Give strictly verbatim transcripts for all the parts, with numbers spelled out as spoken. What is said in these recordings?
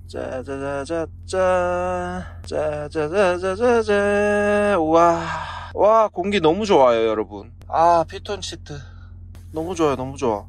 짜자자자자 짜자자자자자. 와, 와 공기 너무 좋아요 여러분. 아 피톤 치트 너무 좋아요 너무 좋아.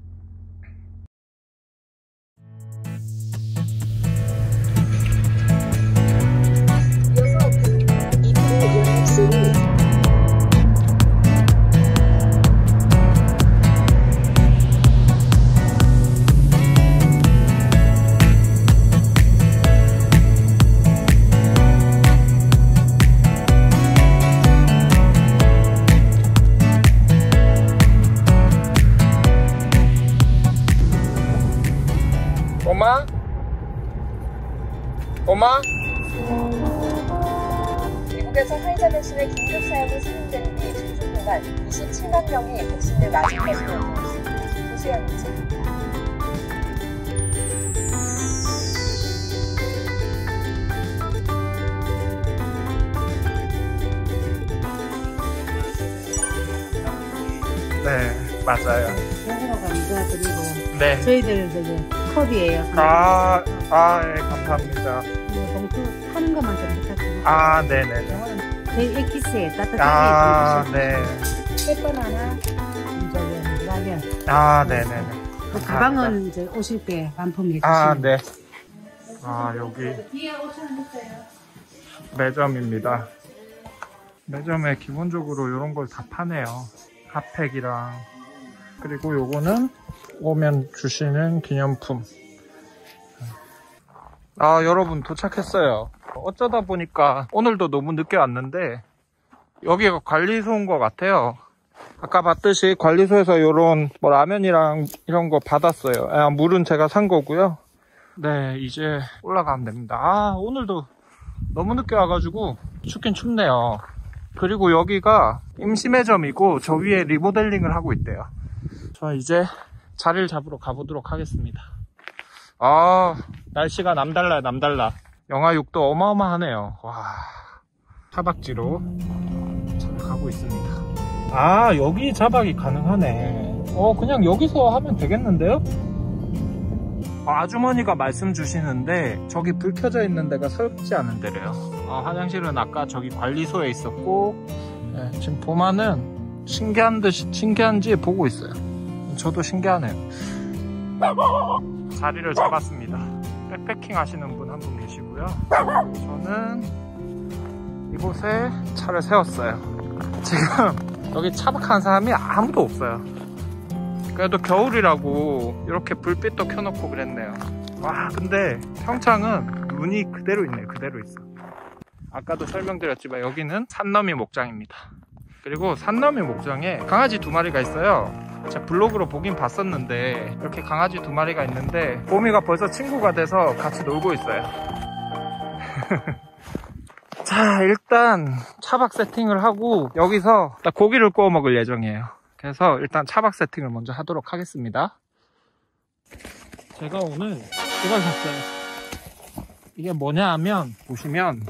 엄마? 엄마? 미국에서 화이자 백신의 긴급 사용이 승인된 뒤 중 동안 이십칠만 명이 백신을 맞은 것으로 알려졌습니다. 조수연 기자. 네, 맞아요. 영어가 감사드리고. 네. 저희들 저기 컵이에요. 아, 아, 예, 감사합니다. 봉투 파는 것만 좀 부탁드립니다. 아, 네네네. 영어는 저희 엑기스에 따뜻하게 아, 해주시고. 네. 햇반 하나, 저기 라면. 아, 네네네. 그 가방은 이제 오실 때 반품해 주시면. 아, 네. 아, 여기 뒤에 오셨어요. 매점입니다. 매점에 기본적으로 이런 걸 다 파네요. 핫팩이랑. 그리고 요거는 오면 주시는 기념품. 아, 여러분 도착했어요. 어쩌다 보니까 오늘도 너무 늦게 왔는데 여기가 관리소인 것 같아요. 아까 봤듯이 관리소에서 요런 뭐 라면이랑 이런 거 받았어요. 아, 물은 제가 산 거고요. 네, 이제 올라가면 됩니다. 아, 오늘도 너무 늦게 와가지고 춥긴 춥네요. 그리고 여기가 임시 매점이고 저 위에 리모델링을 하고 있대요. 저 이제 자리를 잡으러 가보도록 하겠습니다. 아, 날씨가 남달라요 남달라. 영하 육 도 어마어마하네요. 와, 차박지로 차를 가고 있습니다. 아, 여기 차박이 가능하네. 어, 그냥 여기서 하면 되겠는데요? 아, 아주머니가 말씀 주시는데 저기 불 켜져 있는 데가 설치 않은 데래요. 아, 화장실은 아까 저기 관리소에 있었고, 네, 지금 보면은 신기한 듯이 신기한지 보고 있어요. 저도 신기하네요. 자리를 잡았습니다. 백패킹 하시는 분 한 분 계시고요. 저는 이곳에 차를 세웠어요. 지금 여기 차박한 사람이 아무도 없어요. 그래도 겨울이라고 이렇게 불빛도 켜놓고 그랬네요. 와, 근데 평창은 눈이 그대로 있네. 그대로 있어. 아까도 설명드렸지만 여기는 산너미 목장입니다. 그리고 산너미 목장에 강아지 두 마리가 있어요. 제가 블로그로 보긴 봤었는데 이렇게 강아지 두 마리가 있는데 뽀미가 벌써 친구가 돼서 같이 놀고 있어요. 자, 일단 차박 세팅을 하고 여기서 고기를 구워 먹을 예정이에요. 그래서 일단 차박 세팅을 먼저 하도록 하겠습니다. 제가 오늘 이걸 샀어요. 이게 뭐냐 하면 보시면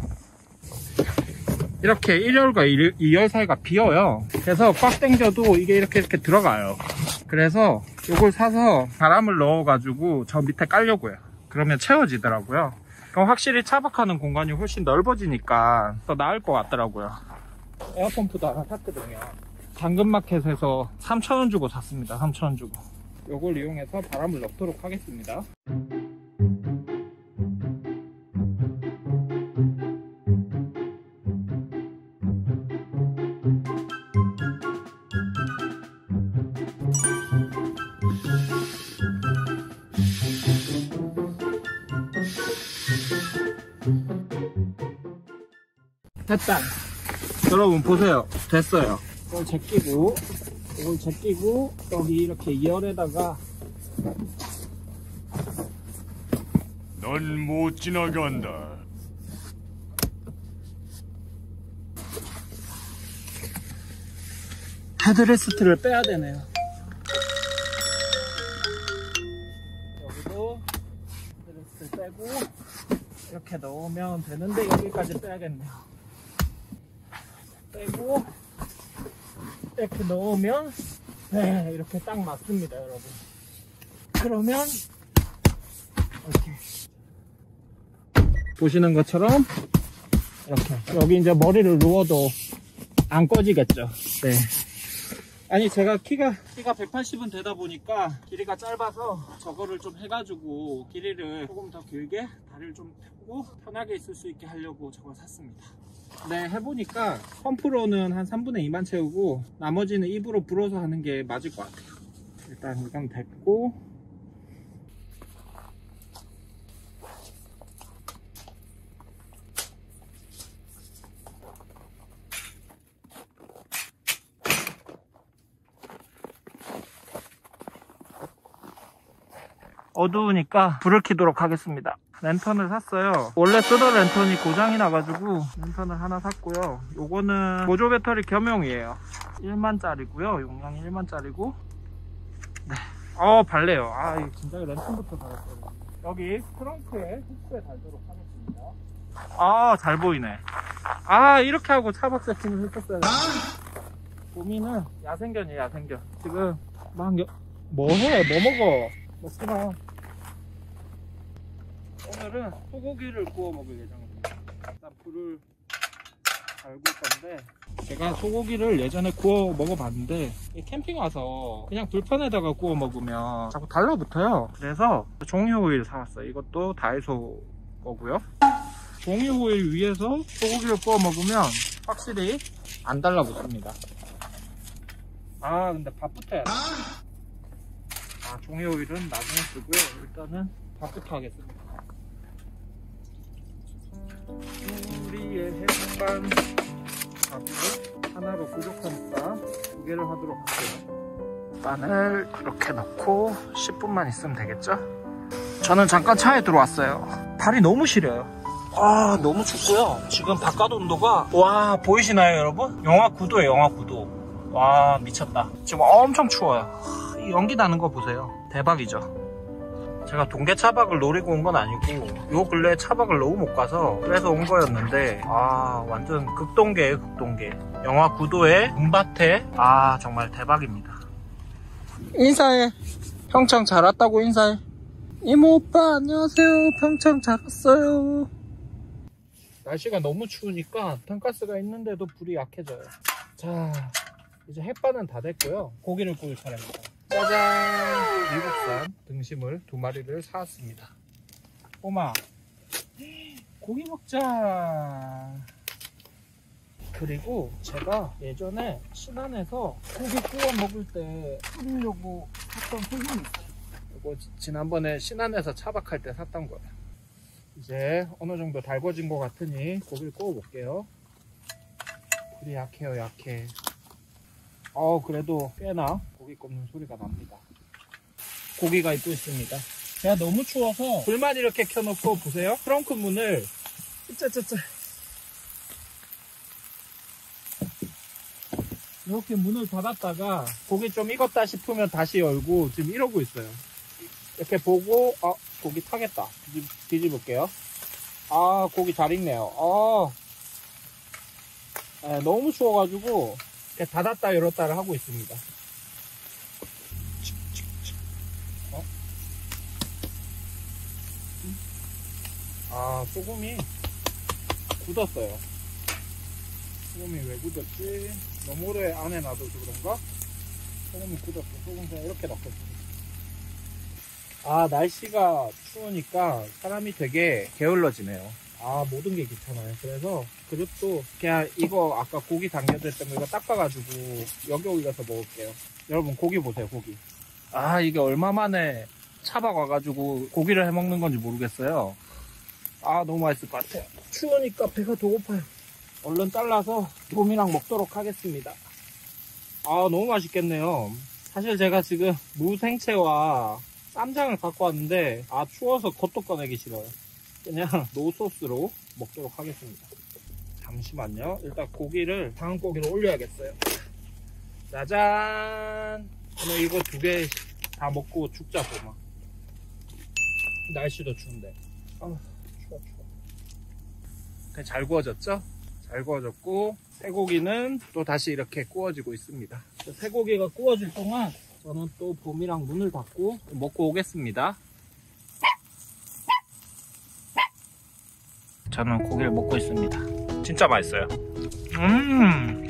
이렇게 일 열과 이 열 사이가 비어요. 그래서 꽉 당겨도 이게 이렇게 이렇게 들어가요. 그래서 이걸 사서 바람을 넣어가지고 저 밑에 깔려고요. 그러면 채워지더라고요. 그럼 확실히 차박하는 공간이 훨씬 넓어지니까 더 나을 것 같더라고요. 에어펌프도 하나 샀거든요. 당근마켓에서 삼천 원 주고 샀습니다. 삼천 원 주고. 이걸 이용해서 바람을 넣도록 하겠습니다. 됐다. 여러분 보세요. 됐어요. 이걸 제끼고 이걸 제끼고 여기 이렇게 이 열에다가 넌 못 지나간다. 헤드레스트를 빼야 되네요. 여기도 헤드레스트 빼고 이렇게 넣으면 되는데 여기까지 빼야겠네요. 빼고 이렇게 넣으면 네, 이렇게 딱 맞습니다, 여러분. 그러면 이렇게 보시는 것처럼 이렇게 여기 이제 머리를 누워도 안 꺼지겠죠. 네. 아니 제가 키가 키가 백팔십은 되다 보니까 길이가 짧아서 저거를 좀 해가지고 길이를 조금 더 길게 다리를 좀 펴고 편하게 있을 수 있게 하려고 저걸 샀습니다. 네, 해보니까 펌프로는 한 삼분의 이만 채우고 나머지는 입으로 불어서 하는 게 맞을 것 같아요. 일단 이건 됐고, 어두우니까 불을 켜도록 하겠습니다. 랜턴을 샀어요. 원래 쓰던 랜턴이 고장이 나가지고 랜턴을 하나 샀고요. 요거는 보조 배터리 겸용이에요. 일만짜리고요. 용량이 일만짜리고. 네. 어, 발레요. 아, 이거 진짜 랜턴부터 달았어요. 여기 트렁크에 흡수에 달도록 하겠습니다. 아, 잘 보이네. 아, 이렇게 하고 차박 세팅을 했었어요. 고민은 야생견이에요, 야생견. 지금 막 여... 뭐 해? 뭐 먹어? 먹지마. 오늘은 소고기를 구워 먹을 예정입니다. 일단 불을 달굴 건데, 제가 소고기를 예전에 구워 먹어봤는데 캠핑 와서 그냥 불판에다가 구워 먹으면 자꾸 달라붙어요. 그래서 종이 호일 사왔어요. 이것도 다이소 거고요. 종이 호일 위에서 소고기를 구워 먹으면 확실히 안 달라붙습니다. 아, 근데 밥부터 해야 돼. 아, 종이 호일은 나중에 쓰고요. 일단은 밥부터 하겠습니다. 우리의 햇반 밥을 하나로 부족하니까 두 개를 하도록 할게요. 빵을 이렇게 넣고 십 분만 있으면 되겠죠? 저는 잠깐 차에 들어왔어요. 발이 너무 시려요. 아, 너무 춥고요. 지금 바깥 온도가, 와, 보이시나요 여러분? 영하 구 도에 영하 구 도. 와, 미쳤다. 지금 엄청 추워요. 이 연기 나는 거 보세요. 대박이죠? 제가 동계 차박을 노리고 온 건 아니고 요 근래 차박을 너무 못 가서 그래서 온 거였는데, 아, 완전 극동계예요, 극동계. 영하 구 도에 눈밭에, 아, 정말 대박입니다. 인사해. 평창 잘 왔다고 인사해. 이모 오빠 안녕하세요. 평창 잘 왔어요. 날씨가 너무 추우니까 돈가스가 있는데도 불이 약해져요. 자, 이제 햇반은 다 됐고요. 고기를 구울 차례입니다. 짜잔! 미국산 등심을 두 마리를 사왔습니다. 꼬마, 고기 먹자. 그리고 제가 예전에 신안에서 고기 구워 먹을 때 끓이려고 샀던 소금이 있어요. 이거 지난번에 신안에서 차박할 때 샀던 거예요. 이제 어느 정도 달궈진 것 같으니 고기를 구워 볼게요. 불이 약해요, 약해. 어, 그래도 꽤나 고기 굽는 소리가 납니다. 고기가 익고 있습니다. 제가 너무 추워서 불만 이렇게 켜놓고 보세요. 트렁크 문을 짜짜짜 이렇게 문을 닫았다가 고기 좀 익었다 싶으면 다시 열고 지금 이러고 있어요. 이렇게 보고, 아, 고기 타겠다. 뒤집, 뒤집을게요. 아, 고기 잘 익네요. 아, 네, 너무 추워가지고 이렇게 닫았다 열었다를 하고 있습니다. 어? 아, 소금이 굳었어요. 소금이 왜 굳었지? 너무 오래 안에 놔둬서 그런가? 소금이 굳었어. 소금 그냥 이렇게 넣겠습니다. 아, 날씨가 추우니까 사람이 되게 게을러지네요. 아, 모든 게 귀찮아요. 그래서 그릇도 그냥 이거 아까 고기 담겨졌던 거 이거 닦아가지고 여기 올려서 먹을게요. 여러분, 고기 보세요, 고기. 아, 이게 얼마 만에 차박 와가지고 고기를 해먹는 건지 모르겠어요. 아, 너무 맛있을 것 같아요. 추우니까 배가 더 고파요. 얼른 잘라서 봄이랑 먹도록 하겠습니다. 아, 너무 맛있겠네요. 사실 제가 지금 무생채와 쌈장을 갖고 왔는데, 아, 추워서 겉도 꺼내기 싫어요. 그냥 노소스로 먹도록 하겠습니다. 잠시만요. 일단 고기를, 다음 고기를 올려야겠어요. 짜잔! 오늘 이거 두 개 다 먹고 죽자, 도마. 날씨도 추운데. 아, 추워, 추워. 잘 구워졌죠? 잘 구워졌고, 쇠고기는 또 다시 이렇게 구워지고 있습니다. 쇠고기가 구워질 동안 저는 또 봄이랑 문을 닫고 먹고 오겠습니다. 저는 고기를 먹고 있습니다. 진짜 맛있어요. 음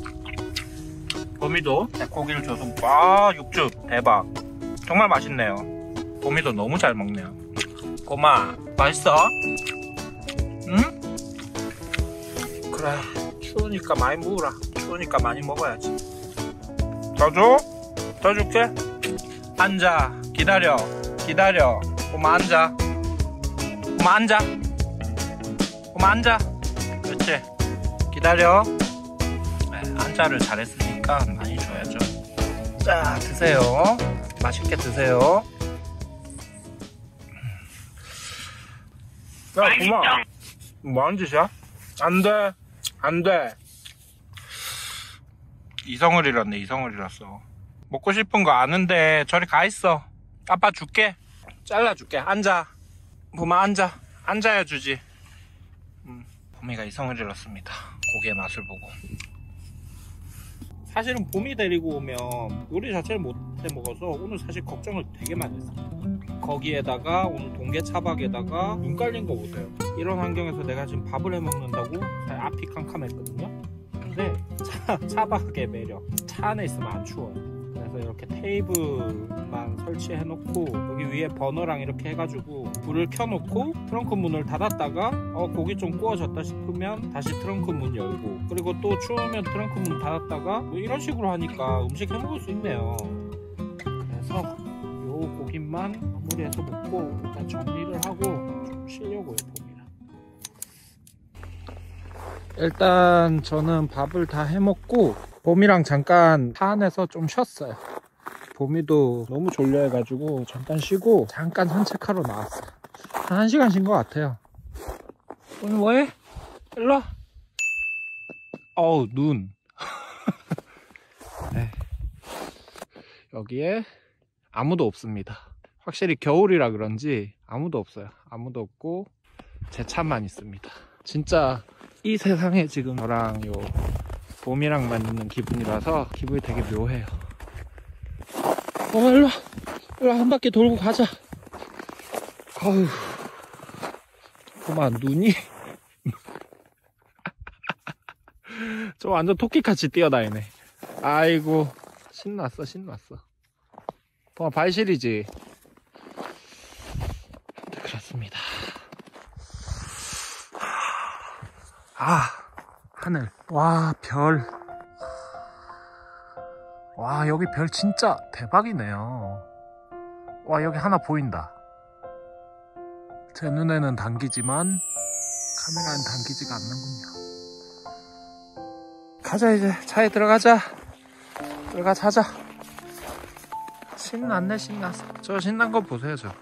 봄이도 고기를 줘서 와 육즙 대박. 정말 맛있네요. 봄이도 너무 잘 먹네요. 꼬마 맛있어? 응? 그래 추우니까 많이 먹으라. 추우니까 많이 먹어야지. 더 줘? 더 줄게. 앉아 기다려 기다려. 꼬마 앉아. 꼬마 앉아. 꼬마 앉아. 그렇지 기다려. 네, 앉아를 잘했으니까 많이 줘야죠. 자 드세요. 맛있게 드세요. 야 꼬마 뭐하는 짓이야? 안돼 안돼. 이성을 잃었네. 이성을 잃었어. 먹고 싶은 거 아는데 저리 가 있어. 아빠 줄게. 잘라줄게. 앉아. 봄아 앉아. 앉아야 주지. 음, 봄이가 이성을 잃었습니다. 고기의 맛을 보고. 사실은 봄이 데리고 오면 요리 자체를 못 해먹어서 오늘 사실 걱정을 되게 많이 했어요. 거기에다가 오늘 동계 차박에다가 눈 깔린 거 보세요. 이런 환경에서 내가 지금 밥을 해먹는다고 사실 앞이 캄캄했거든요. 근데 차, 차박의 매력. 차 안에 있으면 안 추워요. 그래서 이렇게 테이블만 설치해 놓고 여기 위에 버너랑 이렇게 해가지고 불을 켜놓고 트렁크 문을 닫았다가 어 고기 좀 구워졌다 싶으면 다시 트렁크 문 열고, 그리고 또 추우면 트렁크 문 닫았다가 뭐 이런 식으로 하니까 음식 해 먹을 수 있네요. 그래서 요 고기만 마무리해서 먹고 일단 정리를 하고 좀 쉬려고요. 봄이라. 일단 저는 밥을 다 해먹고 봄이랑 잠깐 차 안에서 좀 쉬었어요. 봄이도 너무 졸려해가지고 잠깐 쉬고 잠깐 산책하러 나왔어요. 한 1시간 쉰 것 같아요. 오늘 뭐해? 일로와. 어우 눈. 네. 여기에 아무도 없습니다. 확실히 겨울이라 그런지 아무도 없어요. 아무도 없고 제 차만 있습니다. 진짜 이 세상에 지금 저랑 요 봄이랑만 있는 기분이라서 기분이 되게 묘해요. 어 일로와. 일로와 한 바퀴 돌고 가자. 어휴 봄아 눈이 저 완전 토끼같이 뛰어다니네. 아이고 신났어 신났어. 봄아 발실이지? 그렇습니다. 아 하늘. 와 별. 와 여기 별 진짜 대박이네요. 와 여기 하나 보인다. 제 눈에는 당기지만 카메라는 당기지가 않는군요. 가자 이제 차에 들어가자. 들어가 자자. 신났네 신났어. 저 신난 거 보세요 저.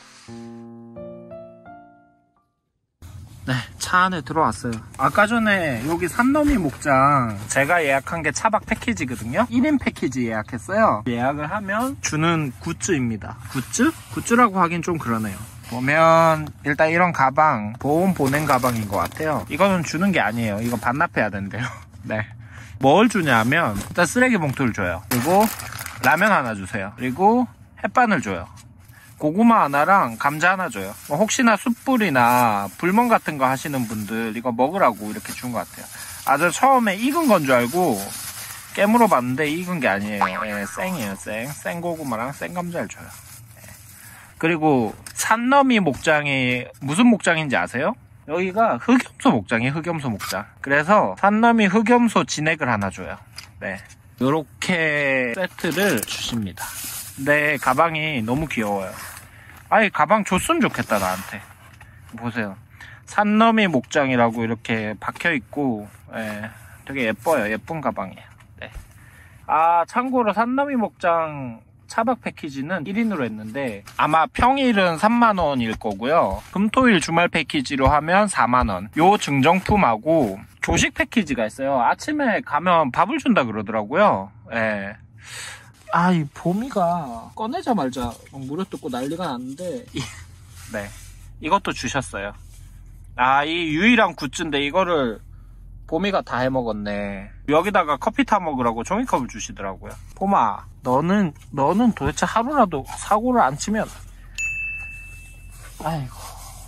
네, 차 안에 들어왔어요. 아까 전에 여기 산더미 목장 제가 예약한 게 차박 패키지거든요. 일 인 패키지 예약했어요. 예약을 하면 주는 굿즈입니다. 굿즈? 굿즈라고 하긴 좀 그러네요. 보면 일단 이런 가방, 보온 보냉 가방인 것 같아요. 이거는 주는 게 아니에요. 이거 반납해야 된대요. 네. 뭘 주냐면 일단 쓰레기 봉투를 줘요. 그리고 라면 하나 주세요. 그리고 햇반을 줘요. 고구마 하나랑 감자 하나 줘요. 뭐 혹시나 숯불이나 불멍 같은 거 하시는 분들 이거 먹으라고 이렇게 준 것 같아요. 아, 저 처음에 익은 건 줄 알고 깨물어 봤는데 익은 게 아니에요. 예, 생이에요, 생. 생고구마랑 생감자를 줘요. 예. 그리고 산더미 목장이 무슨 목장인지 아세요? 여기가 흑염소 목장이에요, 흑염소 목장. 그래서 산더미 흑염소 진액을 하나 줘요. 네. 요렇게 세트를 주십니다. 근데 가방이 너무 귀여워요. 아니 가방 줬으면 좋겠다 나한테. 보세요. 산더미 목장이라고 이렇게 박혀있고 예, 되게 예뻐요. 예쁜 가방이에요. 네. 아 참고로 산더미 목장 차박 패키지는 일 인으로 했는데 아마 평일은 삼만 원일 거고요. 금토일 주말 패키지로 하면 사만 원. 요 증정품하고 조식 패키지가 있어요. 아침에 가면 밥을 준다 그러더라고요. 예. 아, 이 봄이가 꺼내자 말자 물에 뜯고 난리가 났는데 네, 이것도 주셨어요. 아, 이 유일한 굿즈인데 이거를 봄이가 다 해먹었네. 여기다가 커피 타 먹으라고 종이컵을 주시더라고요. 봄아, 너는 너는 도대체 하루라도 사고를 안 치면 아이고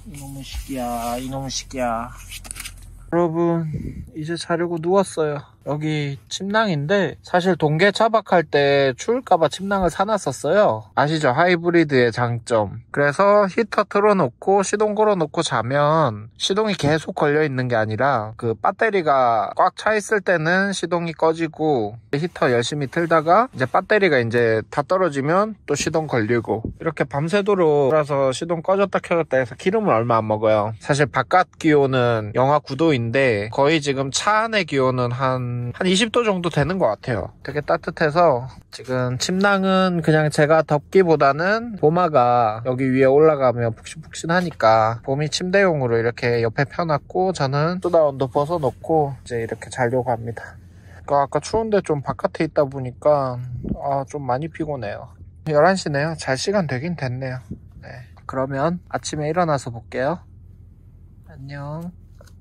이놈의 시기야, 이놈의 시기야. 여러분, 이제 자려고 누웠어요. 여기 침낭인데 사실 동계 차박할 때 추울까봐 침낭을 사놨었어요. 아시죠? 하이브리드의 장점. 그래서 히터 틀어놓고 시동 걸어놓고 자면 시동이 계속 걸려있는 게 아니라 그 배터리가 꽉 차 있을 때는 시동이 꺼지고 히터 열심히 틀다가 이제 배터리가 이제 다 떨어지면 또 시동 걸리고 이렇게 밤새도록 돌아서 시동 꺼졌다 켜졌다 해서 기름을 얼마 안 먹어요. 사실 바깥 기온은 영하 구 도인데 거의 지금 차 안의 기온은 한 한 이십 도 정도 되는 것 같아요. 되게 따뜻해서 지금 침낭은 그냥 제가 덮기보다는 보마가 여기 위에 올라가면 푹신푹신하니까 봄이 침대용으로 이렇게 옆에 펴놨고 저는 뚜다운도 벗어놓고 이제 이렇게 자려고 합니다. 그러니까 아까 추운데 좀 바깥에 있다 보니까 아, 좀 많이 피곤해요. 열한 시네요. 잘 시간 되긴 됐네요. 네. 그러면 아침에 일어나서 볼게요. 안녕.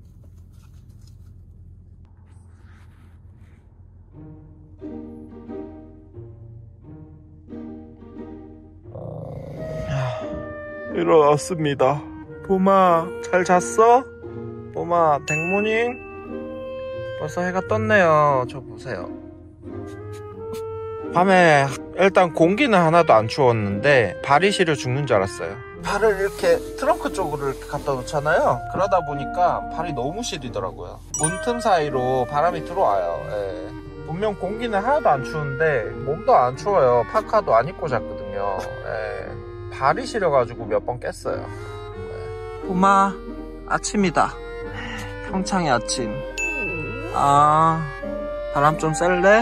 일어났습니다. 봄아, 잘 잤어? 봄아, 댕모닝? 벌써 해가 떴네요. 저 보세요. 밤에 일단 공기는 하나도 안 추웠는데 발이 시려 죽는 줄 알았어요. 발을 이렇게 트렁크 쪽으로 이렇게 갖다 놓잖아요. 그러다 보니까 발이 너무 시리더라고요. 문틈 사이로 바람이 들어와요. 예. 분명 공기는 하나도 안 추운데 몸도 안 추워요. 파카도 안 입고 잤거든요. 예. 발이 시려가지고 몇 번 깼어요. 예. 봄아, 아침이다. 평창의 아침. 아, 바람 좀 쐴래?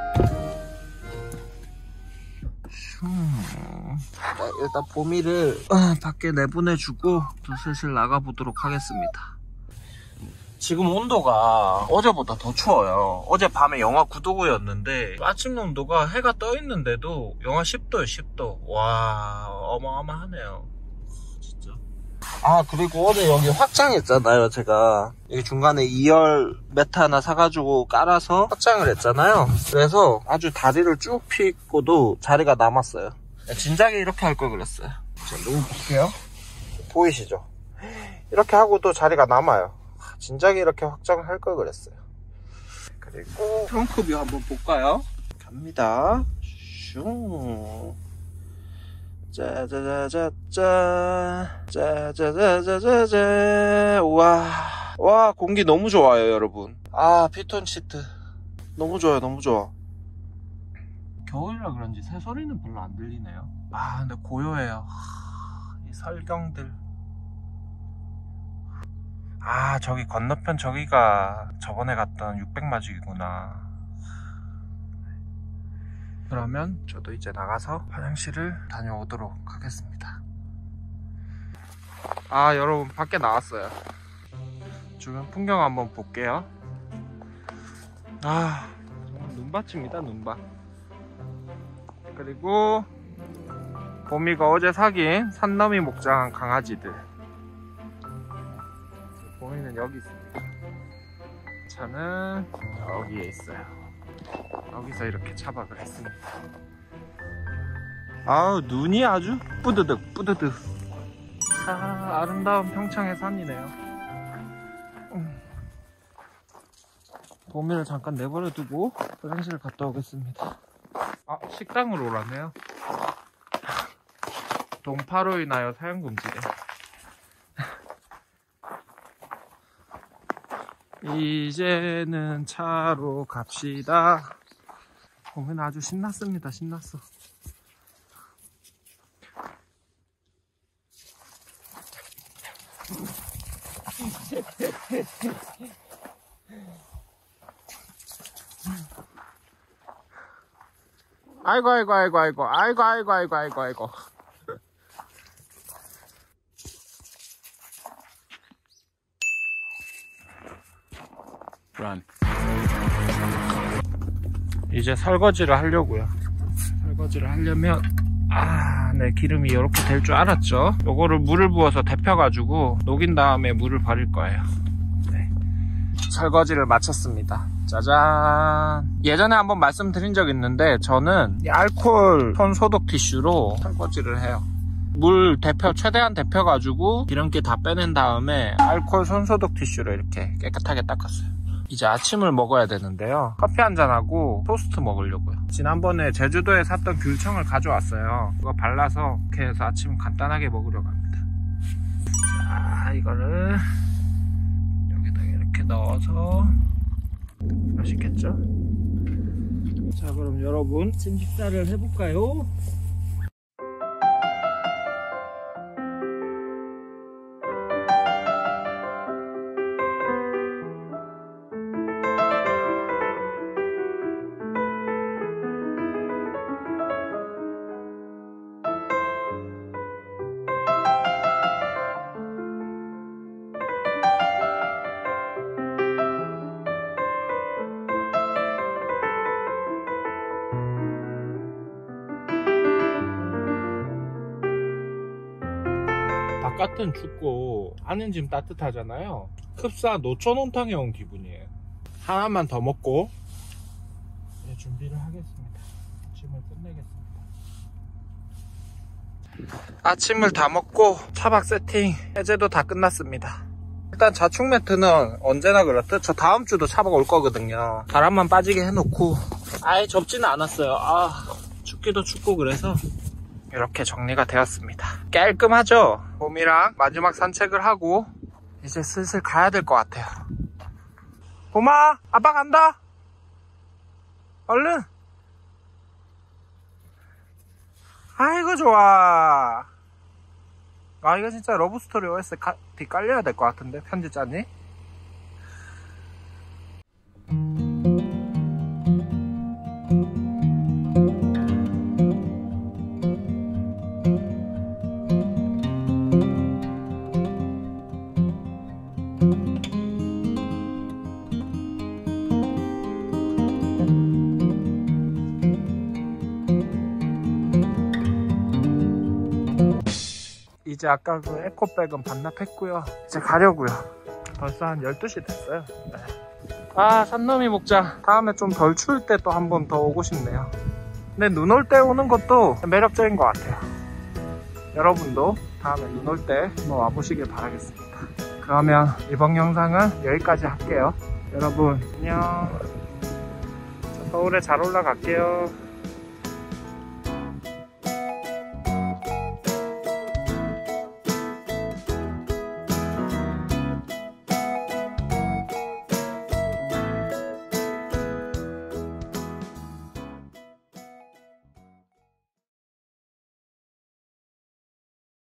자, 일단 봄이를 어, 밖에 내보내주고 또 슬슬 나가보도록 하겠습니다. 지금 온도가 어제보다 더 추워요. 어제 밤에 영하 구 도였는데 아침 온도가 해가 떠 있는데도 영하 십 도요. 십 도. 와, 어마어마하네요. 진짜. 아, 그리고 어제 여기 확장했잖아요. 제가 여기 중간에 이열 매트 하나 사가지고 깔아서 확장을 했잖아요. 그래서 아주 다리를 쭉 펴고도 자리가 남았어요. 진작에 이렇게 할 걸 그랬어요. 자, 누워볼게요. 보이시죠? 이렇게 하고도 자리가 남아요. 진작에 이렇게 확장을 할 걸 그랬어요. 그리고 트렁크뷰 한번 볼까요? 갑니다. 슝. 짜자자자자. 짜자자자자자. 와. 와, 공기 너무 좋아요, 여러분. 아, 피톤 시트. 너무 좋아요, 너무 좋아. 겨울이라 그런지 새소리는 별로 안 들리네요. 아, 근데 고요해요. 이 설경들. 아, 저기 건너편 저기가 저번에 갔던 육백마지기구나. 그러면 저도 이제 나가서 화장실을 다녀오도록 하겠습니다. 아, 여러분 밖에 나왔어요. 주변 풍경 한번 볼게요. 아, 정말 눈밭입니다, 눈밭. 그리고 봄이가 어제 사귄 산더미 목장한 강아지들. 봄이는 여기 있습니다. 저는 여기에 있어요. 여기서 이렇게 차박을 했습니다. 아우, 눈이 아주 뿌드득 뿌드득. 아, 아름다운 평창의 산이네요. 음. 봄이를 잠깐 내버려 두고 화장실을 갔다 오겠습니다. 아, 식당으로 오라네요. 동파로 인하여 사용금지래. 이제는 차로 갑시다. 보면 아주 신났습니다. 신났어. 아이고 아이고 아이고 아이고 아이고 아이고 아이고 아이고 아이고. Run. 이제 설거지를 하려고요. 설거지를 하려면 아, 네, 기름이 이렇게 될 줄 알았죠. 요거를 물을 부어서 데펴가지고 녹인 다음에 물을 버릴 거예요. 네. 설거지를 마쳤습니다. 짜잔. 예전에 한번 말씀드린 적 있는데 저는 이 알코올 손 소독 티슈로 설거지를 해요. 물 데펴, 최대한 데펴가지고 기름기 다 빼낸 다음에 알코올 손소독 티슈로 이렇게 깨끗하게 닦았어요. 이제 아침을 먹어야 되는데요. 커피 한잔하고 토스트 먹으려고요. 지난번에 제주도에 샀던 귤청을 가져왔어요. 그거 발라서 이렇게 해서 아침 간단하게 먹으려고 합니다. 자, 이거를 여기다 이렇게 넣어서 맛있겠죠? 자, 그럼 여러분 아침 식사를 해볼까요? 바깥은 춥고 안은 지금 따뜻하잖아요. 흡사 노천온탕에 온 기분이에요. 하나만 더 먹고 이제 준비를 하겠습니다. 아침을 끝내겠습니다. 아침을 다 먹고 차박 세팅 해제도 다 끝났습니다. 일단 자충 매트는 언제나 그렇듯 저 다음 주도 차박 올 거거든요. 바람만 빠지게 해놓고 아예 접지는 않았어요. 아, 춥기도 춥고 그래서 이렇게 정리가 되었습니다. 깔끔하죠? 봄이랑 마지막 산책을 하고 이제 슬슬 가야 될 것 같아요. 봄아, 아빠 간다. 얼른. 아이고 좋아. 아, 이거 진짜 러브스토리 오에스 뒤 깔려야 될 것 같은데, 편집자님. 이제 아까 그 에코백은 반납했고요. 이제 가려고요. 벌써 한 열두 시 됐어요. 네. 아, 산더미 목장. 다음에 좀 덜 추울 때 또 한 번 더 오고 싶네요. 근데 눈 올 때 오는 것도 매력적인 것 같아요. 여러분도 다음에 눈 올 때 한번 와보시길 바라겠습니다. 그러면 이번 영상은 여기까지 할게요. 여러분 안녕. 저 서울에 잘 올라갈게요.